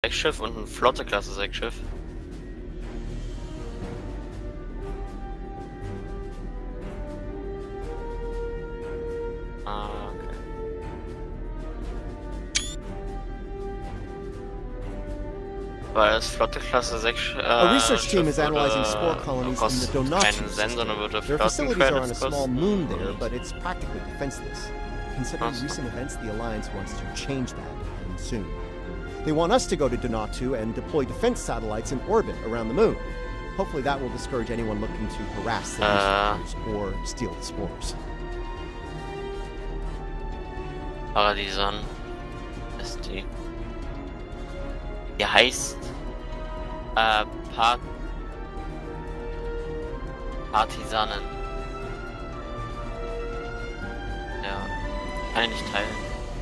6-Schiff und ein Flotte-Klasse 6-Schiff. Ah, okay. Weil das Flotte-Klasse 6 A research team Schiff is analyzing spore würde, colonies in the kostet Donatu keinen Cent, sondern system. würde Their facilities are on a Flotten-Credits small kosten. moon there, but it's practically defenseless. Considering Awesome. recent events, the Alliance wants to change that, and soon. They want us to go to Donatu and deploy defense satellites in orbit around the moon. Hopefully that will discourage anyone looking to harass the researchers or steal the spores. Paradison ist die. Die heißt Partisanen. Ja, kann ich nicht teilen.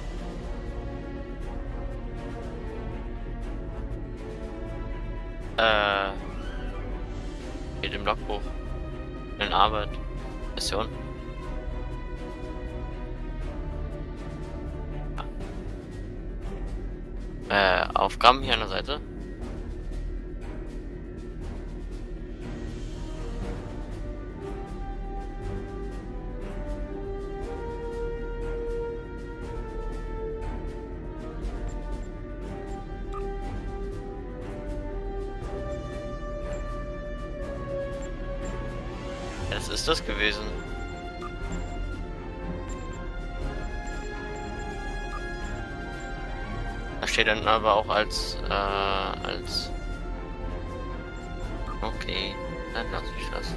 Mit dem Logbuch. In Arbeit. Mission. Aufgaben hier an der Seite. Das ist das gewesen. Da steht dann aber auch als okay, dann lasse ich das.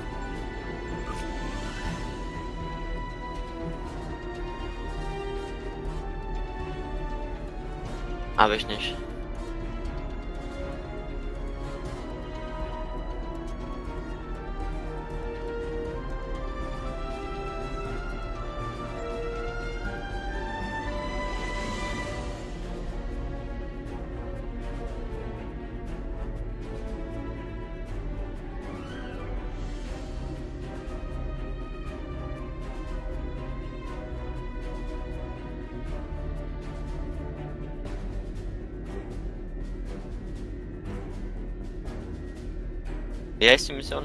Habe ich nicht. Wie heißt die Mission?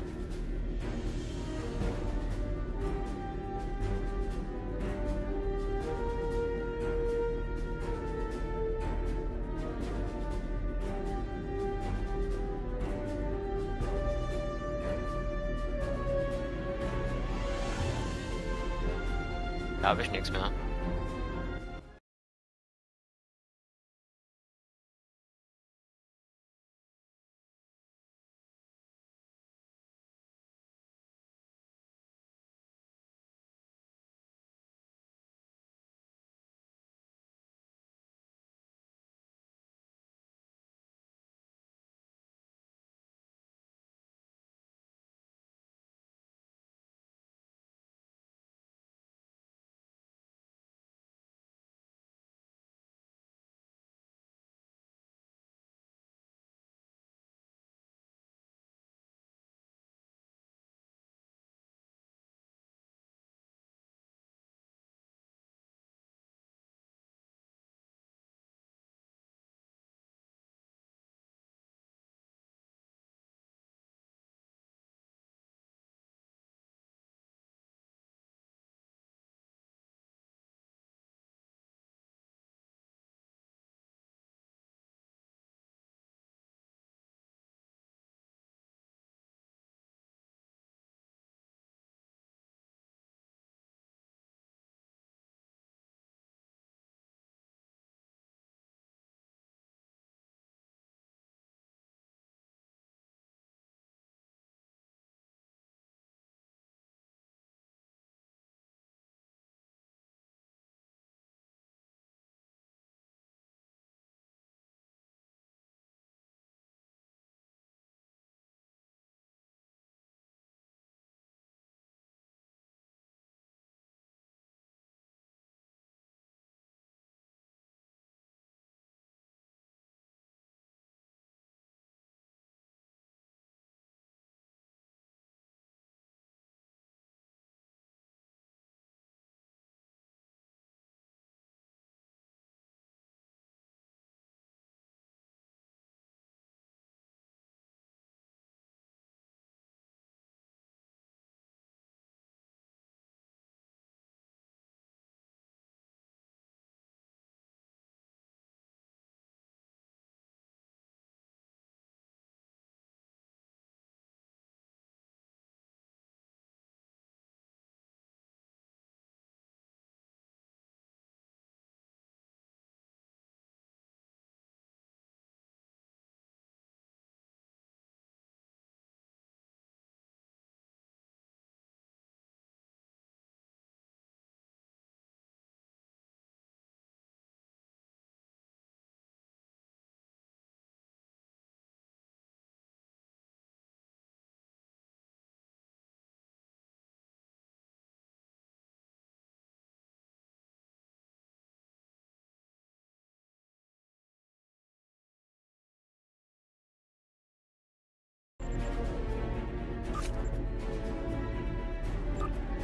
Da habe ich nichts mehr.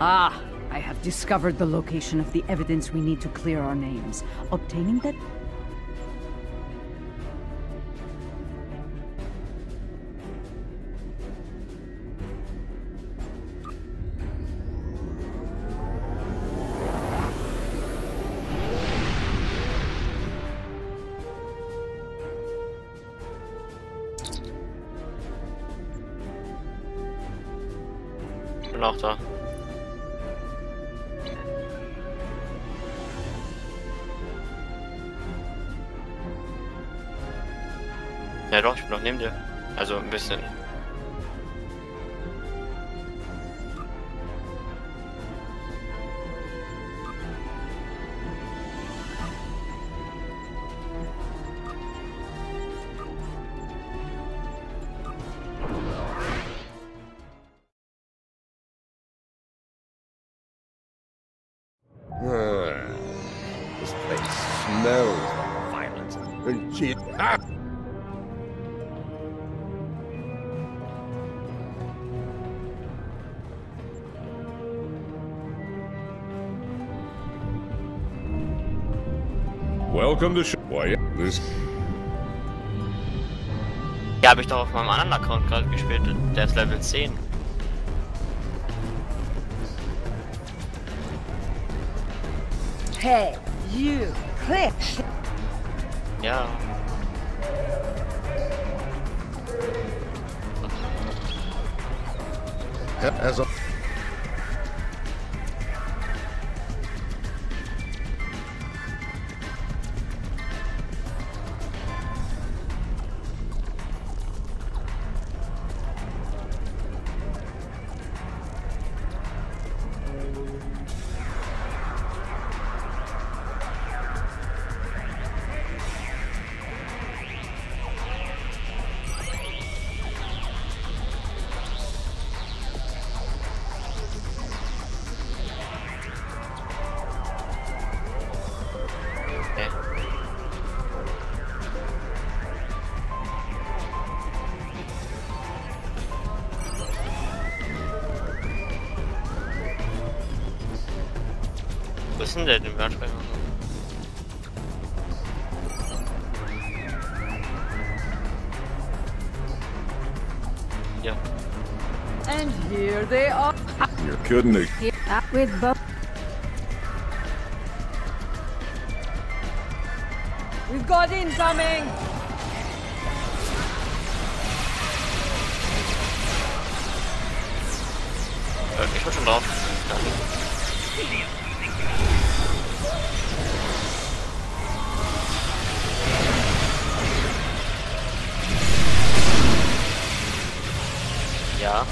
Ah, I have discovered the location of the evidence we need to clear our names. Obtaining that... Bin auch da. Ja doch, ich bin noch neben dir. Also ein bisschen. This place smells like violence and shit. Ah! Welcome to Why this? Ja, habe ich doch auf meinem anderen Account gerade gespielt. Der ist Level 10. Hey, you, click! Ja. As a Wo ist denn der den Wertspeicher? Ja. And here they are. you're kidding me. With both. We've got incoming! Ich bin schon drauf. Ja.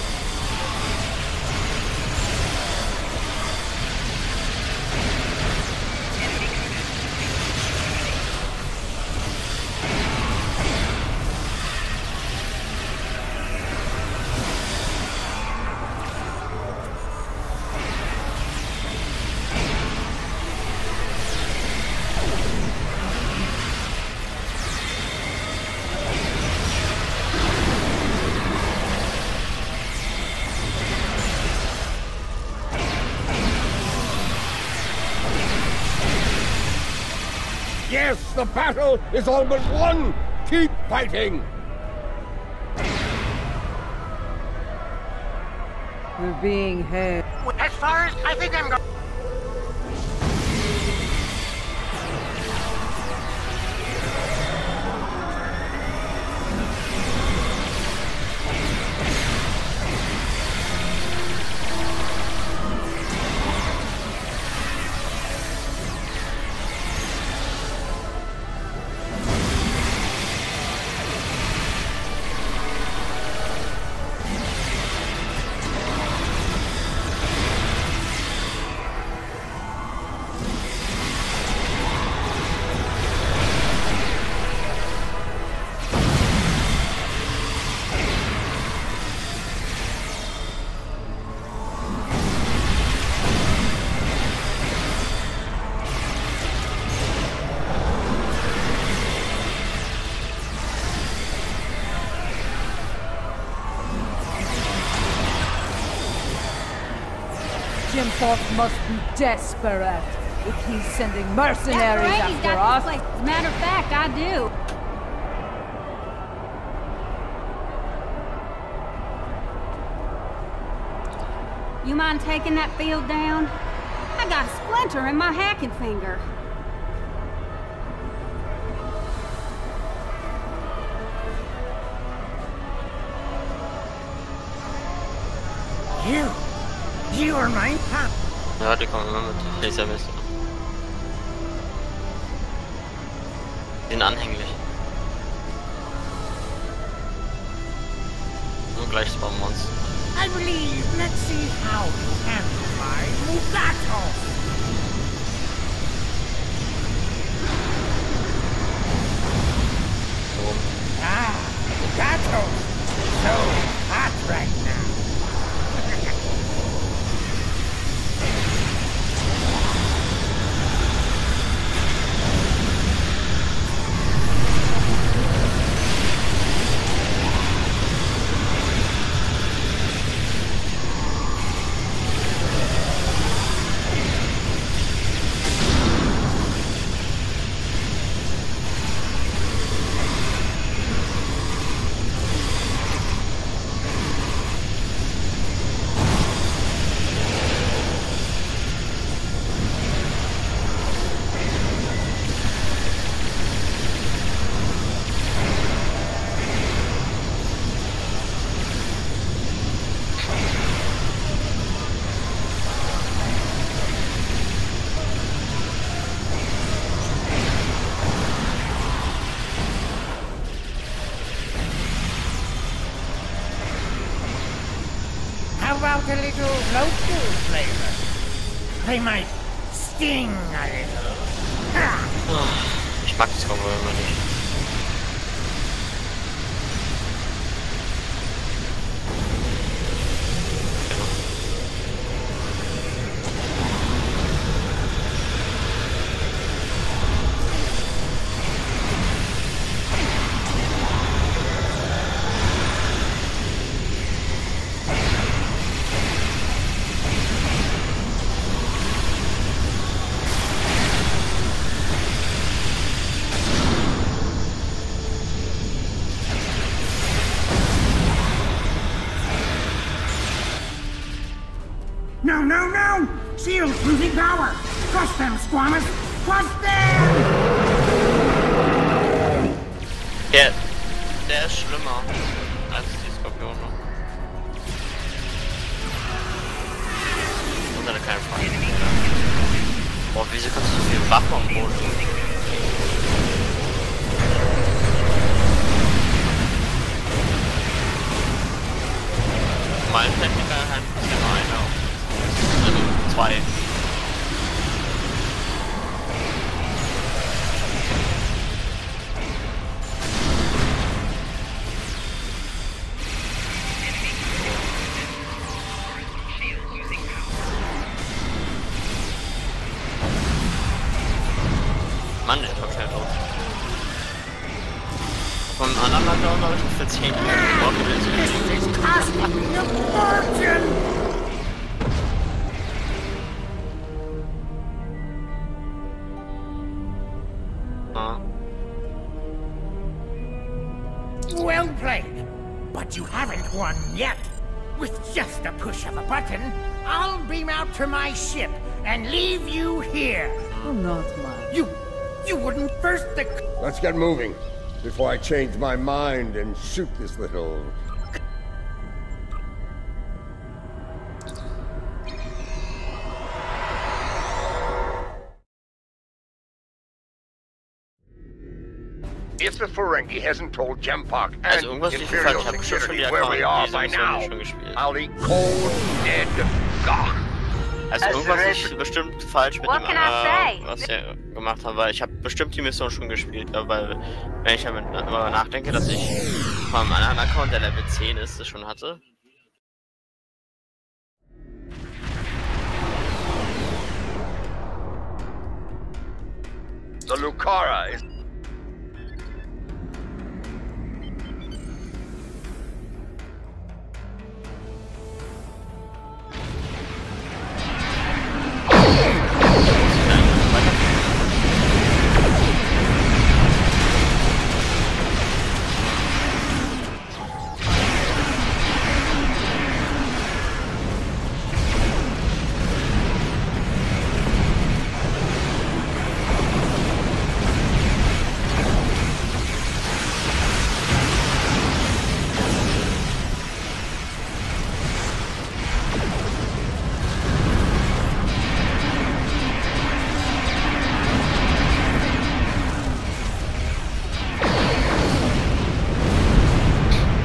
Yes, the battle is all but won. Keep fighting. We're being held. As far as I think I'm going. Jim Thorpe must be desperate if he's sending mercenaries after us. As a matter of fact, I do. You mind taking that field down? I got a splinter in my hacking finger. You are my pop. Ja, die kommen immer mit Lasermesser. Die sind anhänglich. Nur gleich Spawn-Monster. I believe. Let's see how you handle my Mugato. Mugato. So hot right now. About a little local flavor. They might sting a little. Ich mag das Cowboy immer nicht. No! Shields losing power! Crush them, Squammus! Crush them! Der ist schlimmer als die Skorpione. Und dann keine Frage. Boah, wieso kannst du so viel Waffen am Boden? Mein Techniker hat ein bisschen einer. Also 2. Mann, der kommt schnell drauf. Vom anderen hat er auch noch für 10 Well played, but you haven't won yet. With just a push of a button, I'll beam out to my ship and leave you here. Oh, not much. You wouldn't first the... Let's get moving before I change my mind and shoot this little... If the Ferengi hasn't told Jempak and Imperial Security where we are by now, I'll eat cold, dead gone. Also irgendwas ist bestimmt falsch mit dem, was wir gemacht haben, weil ich habe bestimmt die Mission schon gespielt, weil wenn ich damit nachdenke, dass ich von einem anderen Account, der Level 10 ist, das schon hatte. The Lucara is...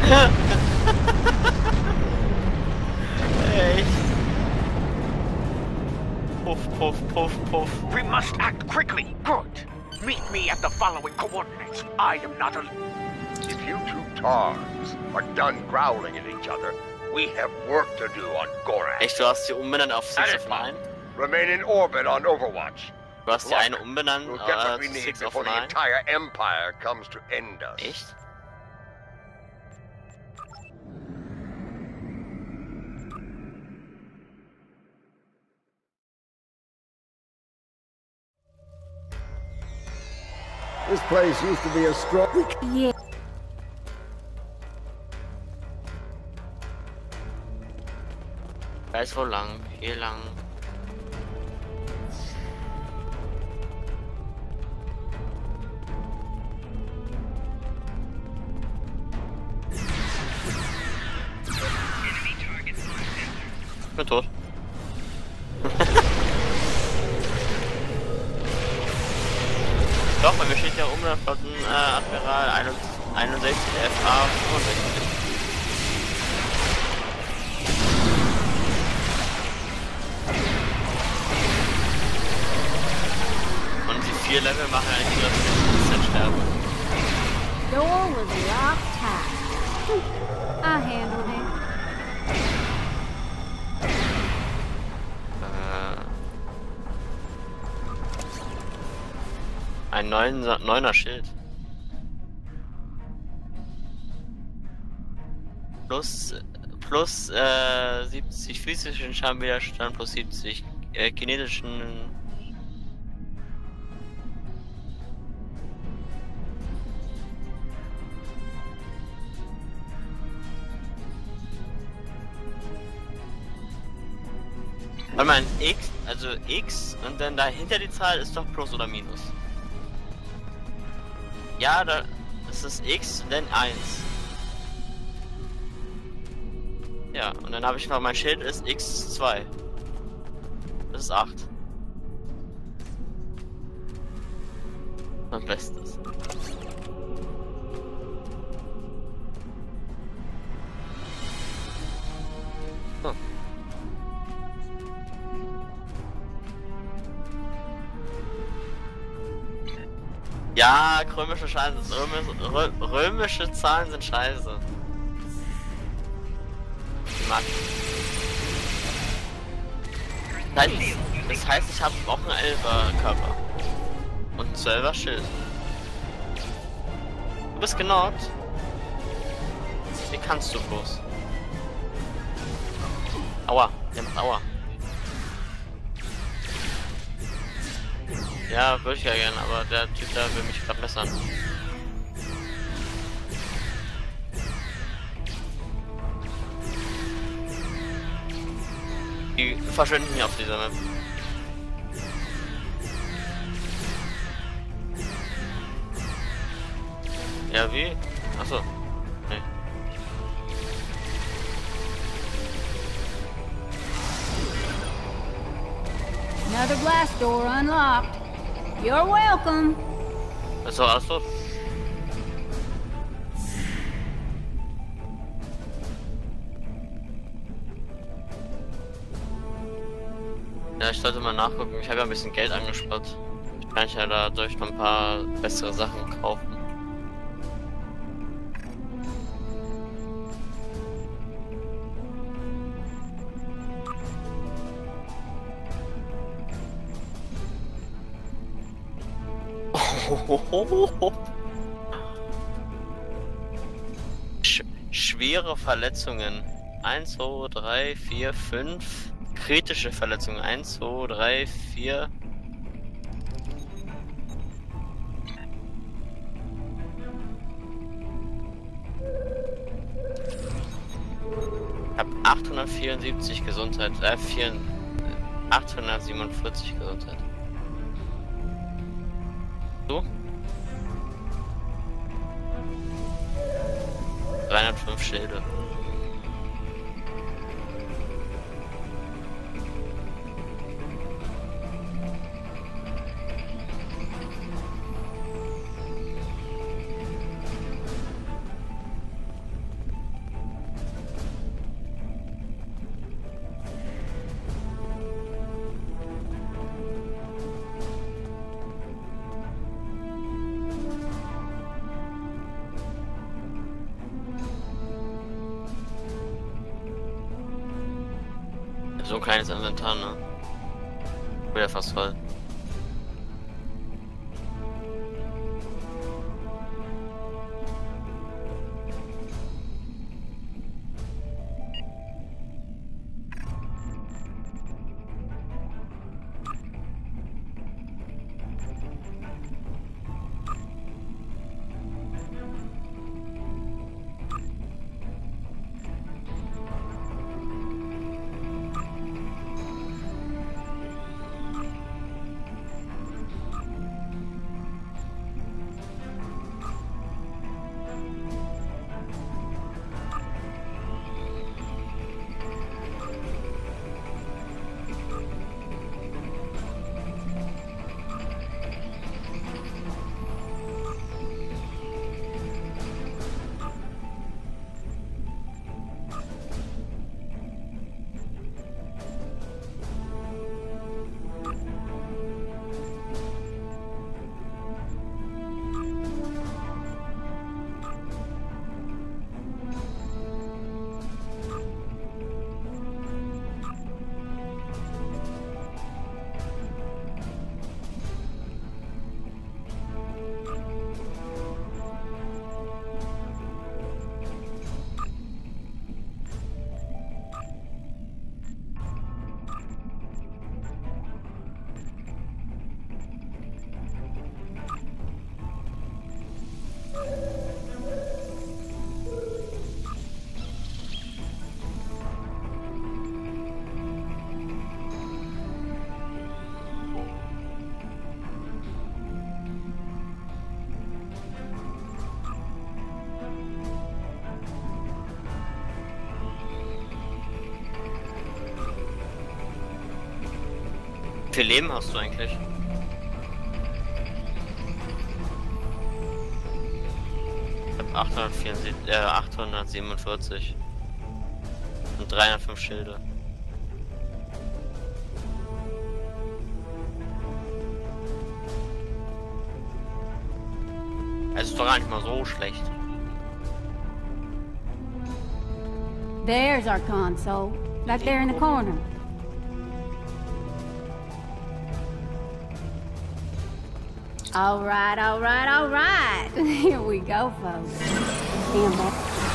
Echt? Puff, puff, puff, puff. We must act quickly. Good. Meet me at the following coordinates. I am not a... If you two Tars are done growling at each other, we have work to do on Gorak. Echt, du hast die umbenannt auf 6 of 9? Remain in orbit on Overwatch. Du hast die eine umbenannt we'll get what we zu need 6 of before 9? the entire Empire comes to end us. Echt? This place used to be a strong... Yeah. Weiß wo lang, hier lang. Ich bin tot. Doch, bei mir steht ja Admiral 61 FA 65. Und die 4 Level machen eigentlich nur, dass wir 10% sterben. Door was locked tight. I handled it. Ein 9er Schild. Plus 70 physischen Schadenwiderstand, plus 70 kinetischen. Weil man X, also X und dann dahinter die Zahl ist doch Plus oder Minus. Ja, da ist es X, dann 1. Ja, und dann habe ich noch mein Schild ist X2. Das ist 8. Mein Bestes. So. Ja, römische Zahlen sind scheiße. Ich mag. Das heißt, ich habe auch einen 11er Körper. Und einen 12er Schild. Du bist genockt. Wie kannst du bloß? Aua, der macht Aua. Ja, würde ich ja gerne, aber der Typ da will mich verbessern. Die verschwinden hier auf dieser Map. Ja, wie? Achso. Nee. Another blast door unlocked. You're welcome. Achso. Ja, ich sollte mal nachgucken. Ich habe ja ein bisschen Geld angespart. Ich kann ja dadurch noch ein paar bessere Sachen kaufen. Schwere Verletzungen. 1, 2, 3, 4, 5. Kritische Verletzungen. 1, 2, 3, 4. Ich habe 874 Gesundheit. 847 Gesundheit. So? 305 Schilde. So ein kleines Inventar, ne? Wieder fast voll. Wie viel Leben hast du eigentlich? Ich hab 847 und 305 Schilde. Es ist doch gar nicht mal so schlecht. There's our console, right there in the corner. All right, all right, all right. Here we go, folks. Stand back.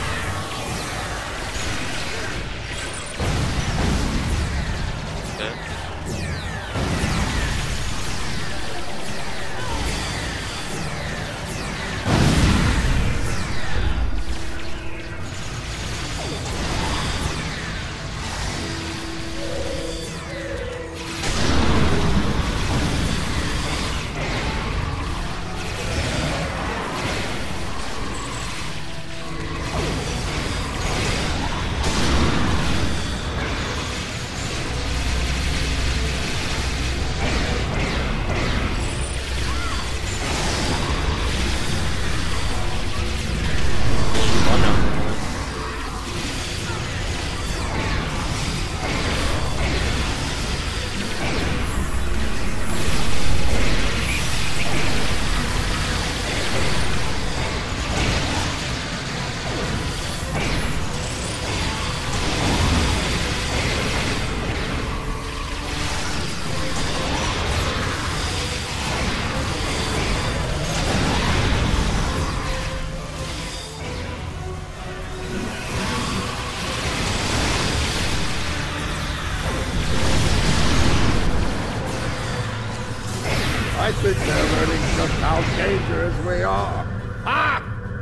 I think they're learning just how dangerous we are. Ah!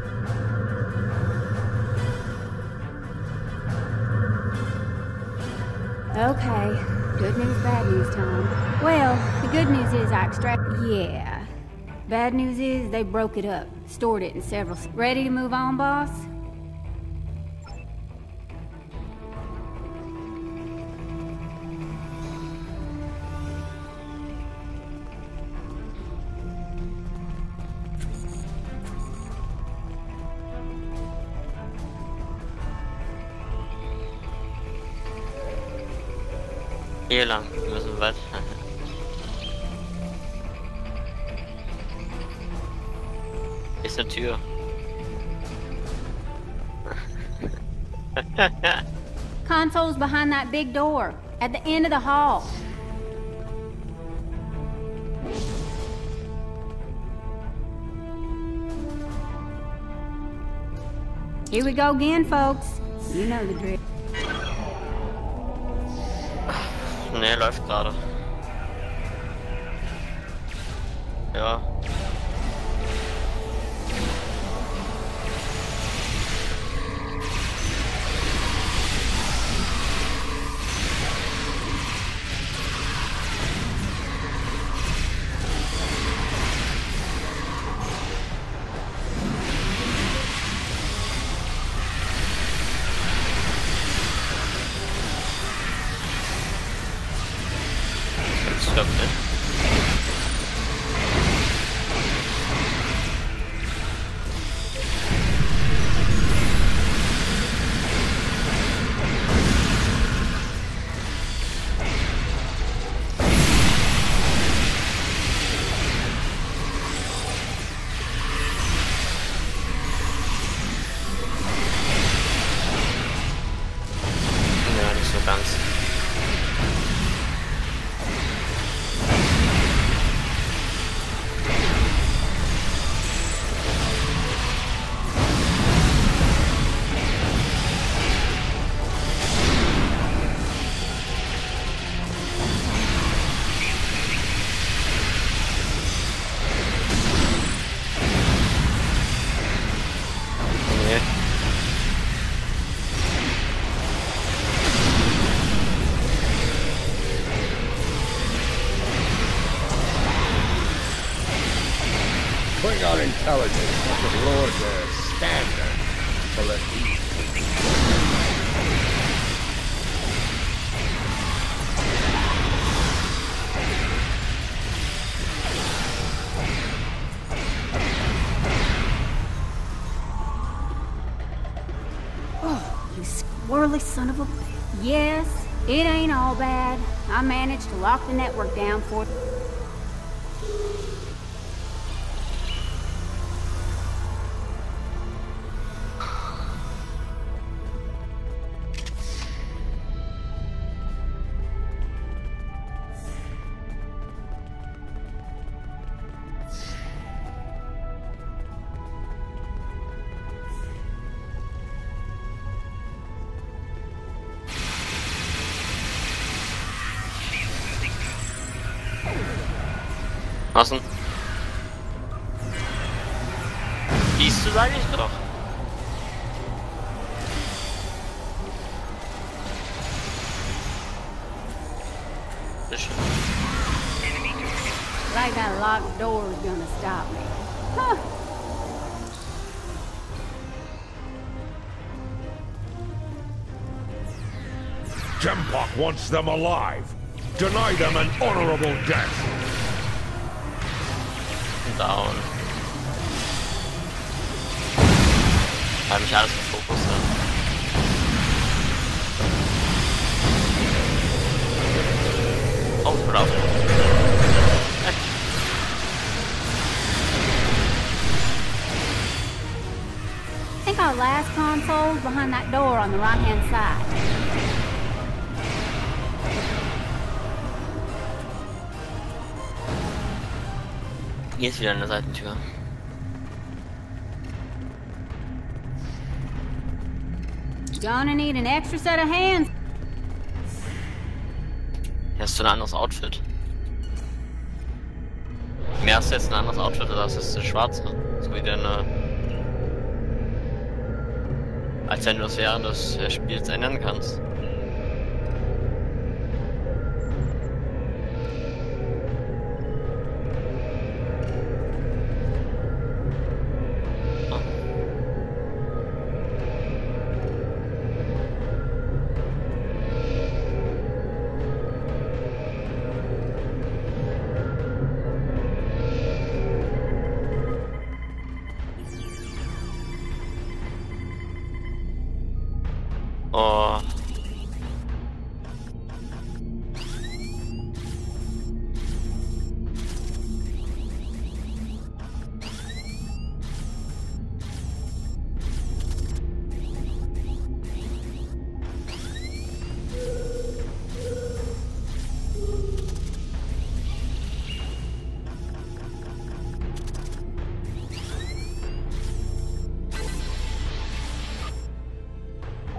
Okay, good news, bad news time. Well, the good news is I yeah. Bad news is they broke it up, stored it in several... Ready to move on, boss? Hier lang, wir müssen weiter. Ist eine Tür. Console's behind that big door. At the end of the hall. Here we go again, folks. You know the drill. Nee, läuft gerade. Ja. Klingon intelligence must have lowered their standard to let these Oh, you squirrely son of a... Yes, it ain't all bad. I managed to lock the network down for... Was denn? Siehst du, sag ich doch. Like that locked door is gonna stop me. Huh. Jempok wants them alive. Deny them an honorable death. Down. Habe mich alles im Fokus, ja. Oh, brav. I think our last console's behind that door on the right-hand side. Hier ist wieder eine Seitentür. Gonna need an extra set of hands. Hier hast du ein anderes Outfit. Mehr hast du jetzt ein anderes Outfit, oder das ist das schwarze? So wie deine... Als wenn du es während des Spiels ändern kannst. Oh.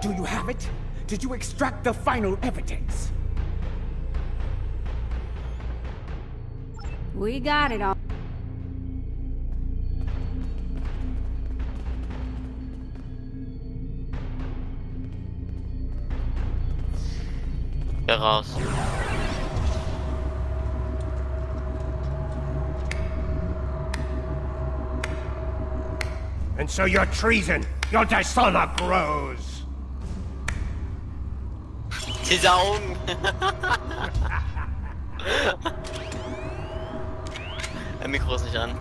Do you have it? Did you extract the final evidence? We got it all. Geh raus. And so your treason, your dishonor grows. Diese Augen. Ein Mikro ist nicht an.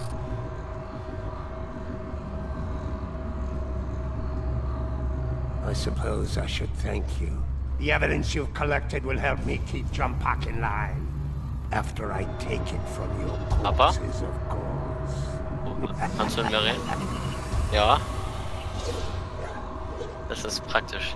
I suppose I should thank you. The evidence you've collected will help me keep Jumpak in line. After I take it from your corpses, of course. Kannst du mit mir reden? Ja. Das ist praktisch.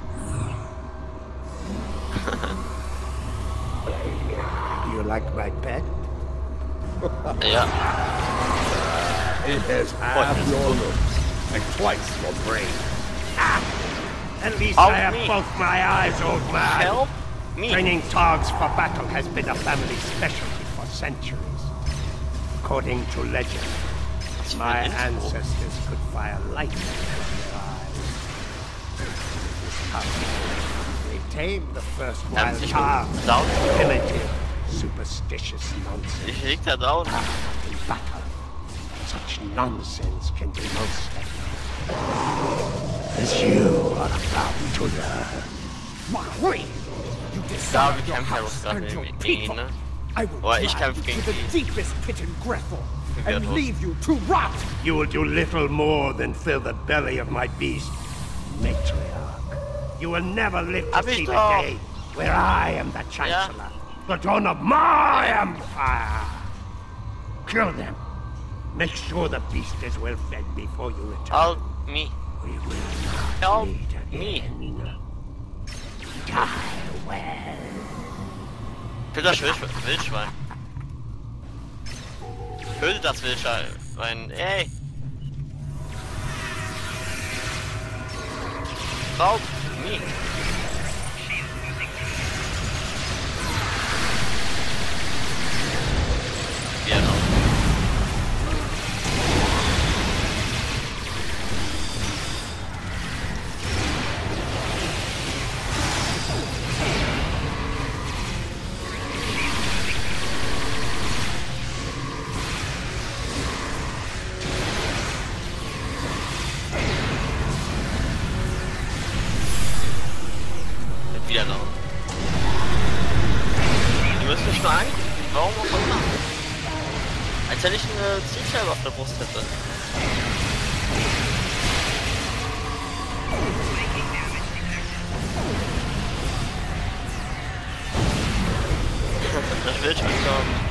You like my pet? Ja. It has half your looks and twice your brain. At least I have both my eyes, old man. Help me. Training dogs for battle has been a family specialty for centuries. According to legend, my ancestors could fire lightning from their eyes. They tamed the first wild calves. Primitive, superstitious nonsense. Ich lieg da down. In battle, such nonsense can be most effective. As you are about to learn. Mahri! You decide your house and your people. I will drive you to the deepest pit in Grethel and leave you to rot. You will do little more than fill the belly of my beast, Matriarch. You will never live to see the day where I am the Chancellor, the dawn of my empire. Kill them. Make sure the beast is well fed before you return. Help me. We will Help meet again. Die well. Töte das Wildschwein. Töte das Wildschwein. Ey. Help me. Genau. Wieder raus. Die müssen mich mal angucken. Warum auch immer. Als wenn ich eine Zielscheibe auf der Brust hätte. Das will ich nicht glauben.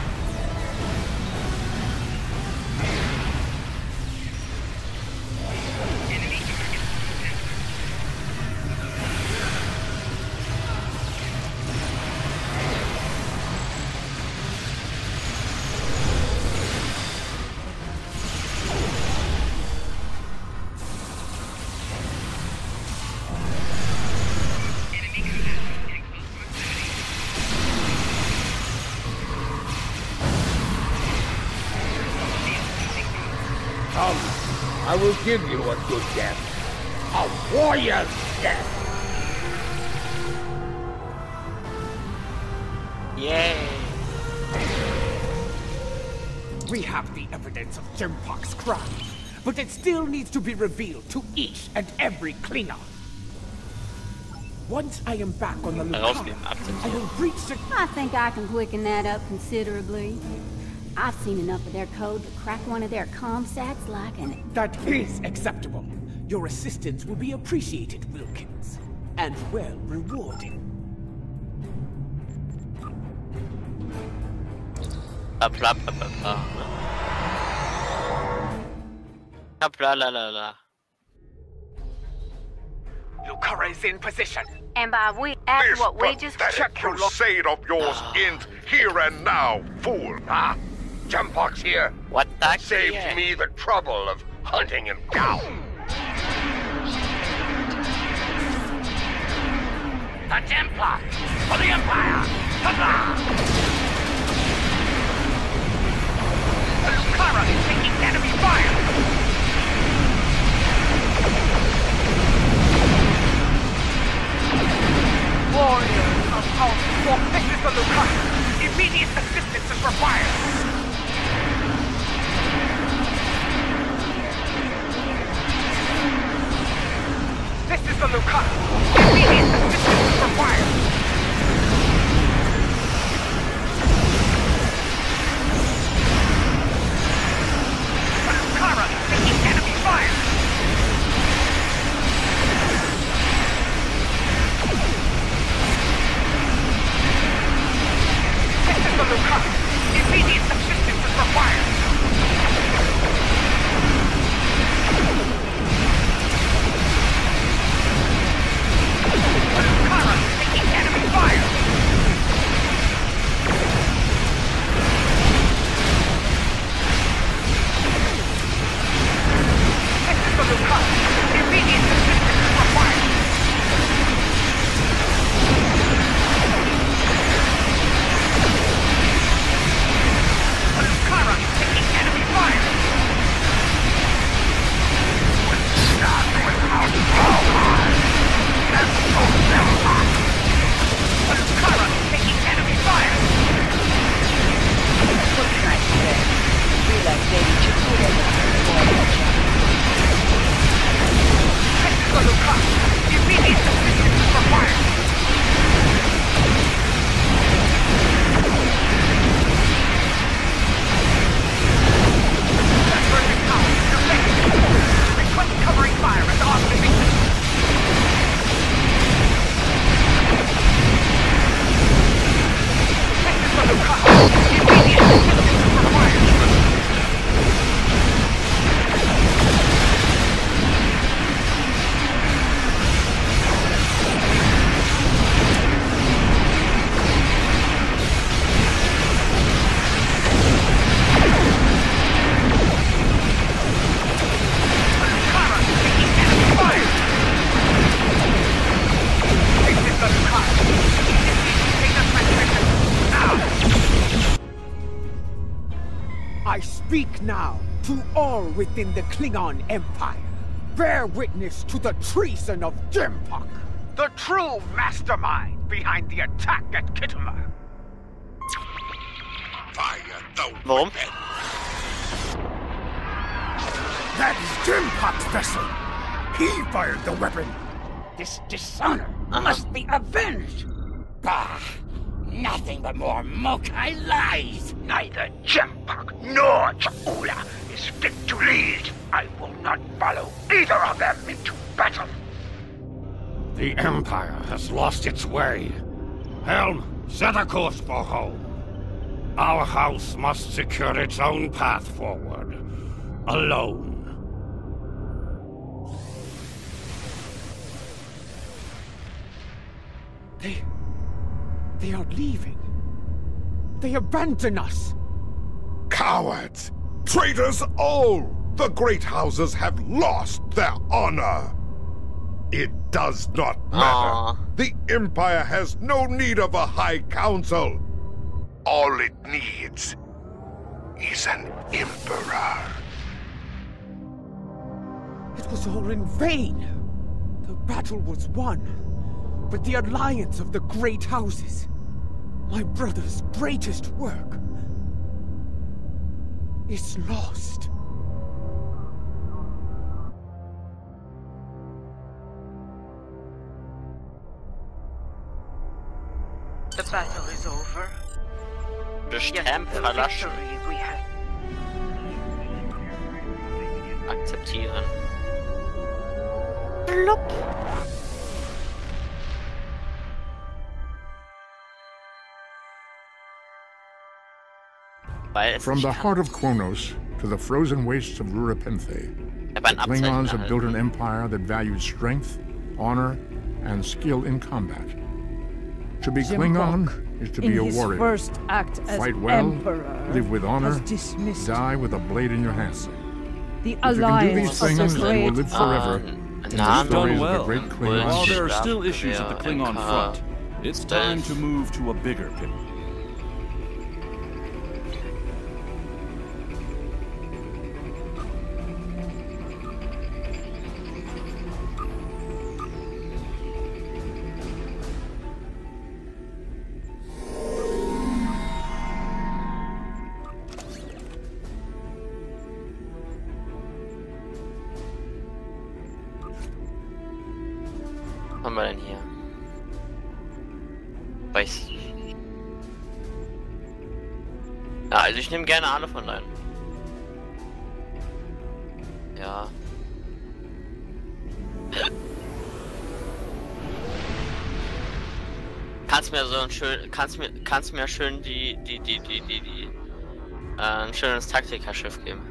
I will give you a good death. A warrior's death. Yay. We have the evidence of Jempak's crime, but it still needs to be revealed to each and every cleaner. Once I am back on the lookout, I will breach the... I think I can quicken that up considerably. I've seen enough of their code to crack one of their comsats like an... That is acceptable. Your assistance will be appreciated, Wilkins. And well rewarded. Bla bla bla bla. Bla la la la. Lucara is in position. And by we, after what we just... Check crusade of yours ends here and now, fool. Ah, Jempak's here. What the Saved me the trouble of hunting him down. The Templar! For the Empire! Huzzah! Lucara is taking enemy fire! Warriors of Outwalk, this is the Lucara! Immediate assistance is required! This is the Lucara! Immediate assistance is required! Lucara is taking enemy fire! This is the Lucara! Immediate assistance is required! Lucara is taking enemy fire! This is the Lucara! Immediate assistance is required! Lucara is taking enemy fire! Not without power! Lucara is taking enemy fire! What can I say? We like Lady Chikura before the job. This is the Lucara! Immediate assistance is required! Divergent power interfacing! Request covering fire at the observation! This is the Lucara! Immediate assistance is required! Lucara is taking enemy fire! This is the Lucara! Initiate data transmission now! I speak now to all within the Klingon Empire. Bear witness to the treason of Jempok, The true mastermind behind the attack at Khitomer! Fire the Warum? That is Jempok's vessel! He fired the weapon! This dishonor must be avenged! Bah! Nothing but more Mokai lies! Neither Jempok nor Chakula is fit to lead! I will not follow either of them into battle! The Empire has lost its way. Helm, set a course for home. Our house must secure its own path forward. Alone. They are leaving. They abandon us. Cowards! Traitors all! The great houses have lost their honor. It does not matter. The Empire has no need of a High Council. All it needs is an Emperor. It was all in vain. The battle was won, but the alliance of the great houses, my brother's greatest work, is lost. The battle is over. Bestimmt verlassen. We have. Akzeptieren. Blub. From the heart of Kronos to the frozen wastes of Luripenthe, the Klingons have built an empire that values strength, honor, and skill in combat. To be Klingon is to be a warrior. First act as Fight well, Emperor, live with honor, die with a blade in your hand. The If you can do these alliance of things, the you will great live forever You've done well. While there are still issues at the Klingon front, it's time to move to a bigger picture. Was haben wir denn hier? Weiß. Ja, also ich nehme gerne alle von deinen. Ja. Kannst mir so ein schön, kannst mir schön ein schönes Taktikerschiff geben.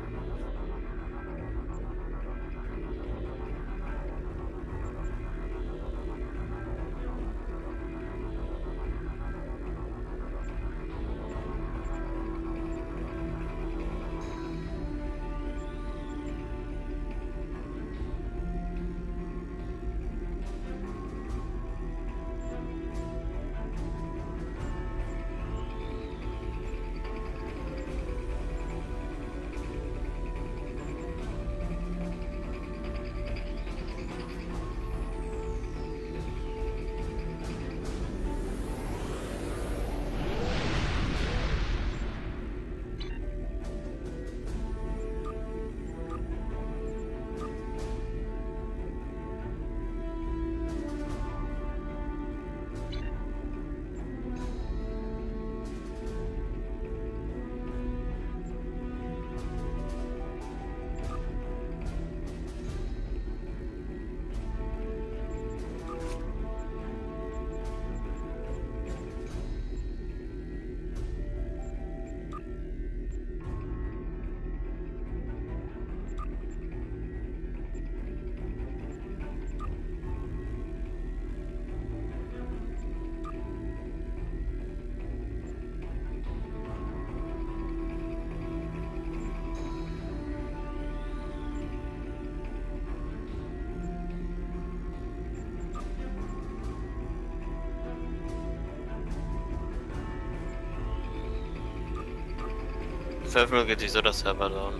In 5 Minuten geht sowieso der Server down.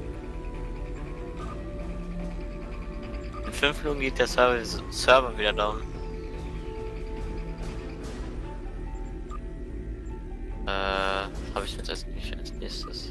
In 5 Minuten geht der Server wieder down. Habe ich jetzt als nächstes.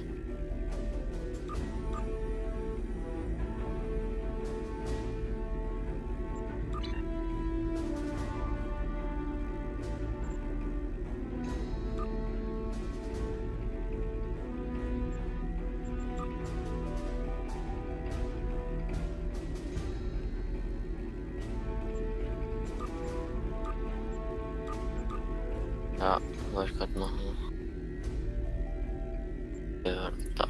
Ja, wollte ich gerade machen. Ja, da.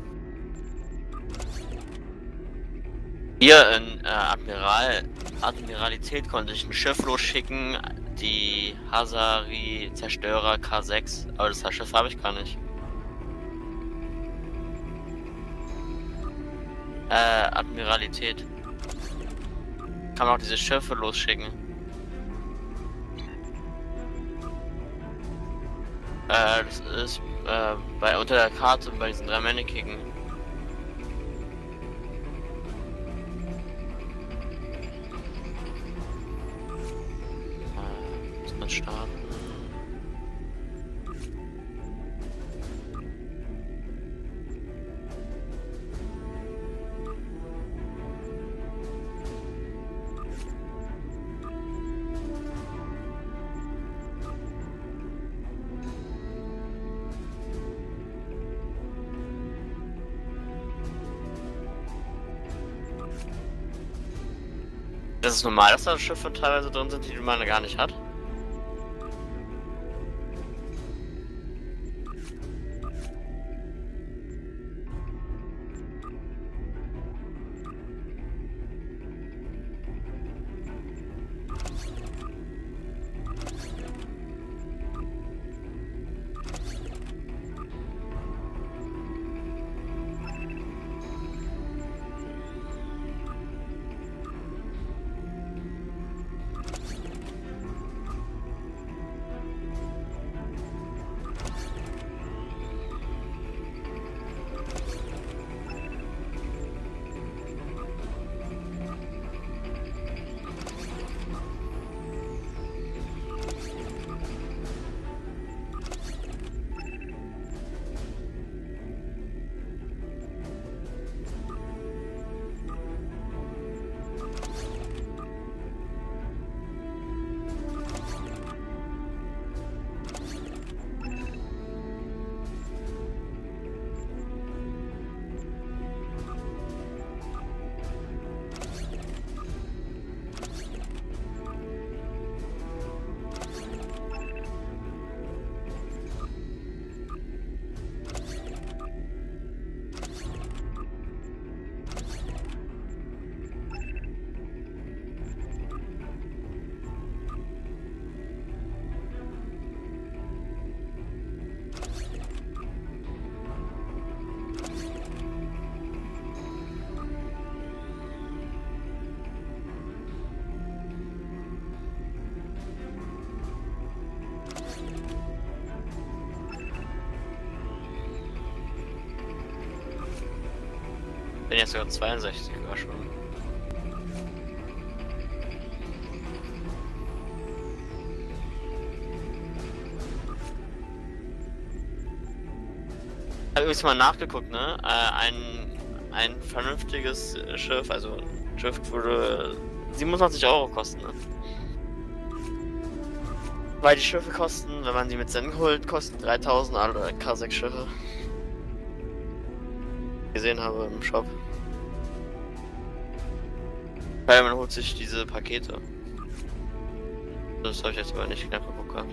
Hier in Admiralität konnte ich ein Schiff losschicken, die Hazari Zerstörer K6, aber das Schiff habe ich gar nicht. Admiralität. Kann man auch diese Schiffe losschicken. Das ist unter der Karte bei diesen 3 Männekicken. Muss man starten. Das ist normal, dass da Schiffe teilweise drin sind, die man gar nicht hat. Bin jetzt sogar 62 war schon. Ich habe übrigens mal nachgeguckt, ne? Ein vernünftiges Schiff, also ein Schiff würde 27 € kosten, ne? Weil die Schiffe kosten, wenn man sie mit Zen holt, kosten 3000 alle K6-Schiffe. Gesehen habe im Shop. Weil man holt sich diese Pakete. Das habe ich jetzt aber nicht knapp geguckt gehabt.